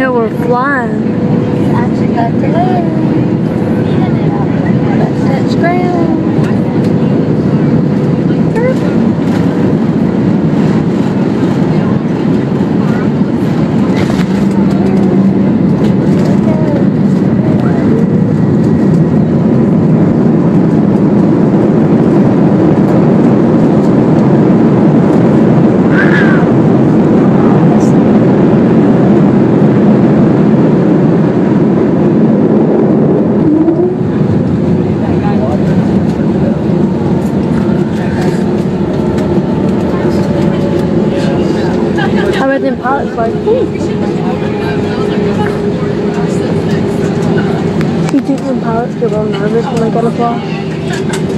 Yeah, we're flying. Actually got to land. Let's touch ground. Then pilots like, ooh. You think when pilots get real nervous when they gotta fly?